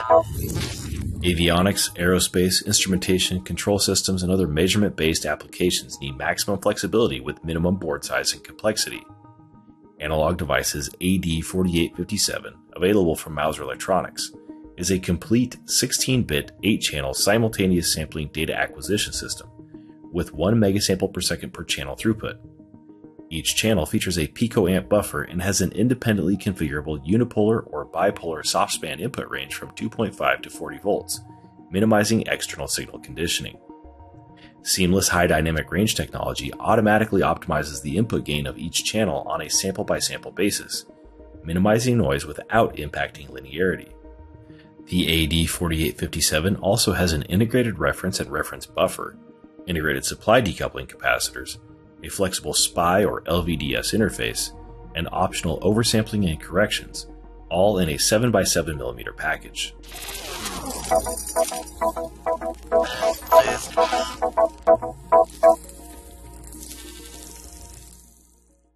Avionics, aerospace, instrumentation, control systems, and other measurement-based applications need maximum flexibility with minimum board size and complexity. Analog Devices AD4857, available from Mouser Electronics, is a complete 16-bit, 8-channel simultaneous sampling data acquisition system with 1 megasample per second per channel throughput. Each channel features a picoamp buffer and has an independently configurable unipolar or bipolar soft-span input range from 2.5 to 40 volts, minimizing external signal conditioning. Seamless high dynamic range technology automatically optimizes the input gain of each channel on a sample-by-sample basis, minimizing noise without impacting linearity. The AD4857 also has an integrated reference and reference buffer, integrated supply decoupling capacitors, a flexible SPI or LVDS interface, and optional oversampling and corrections, all in a 7x7mm package.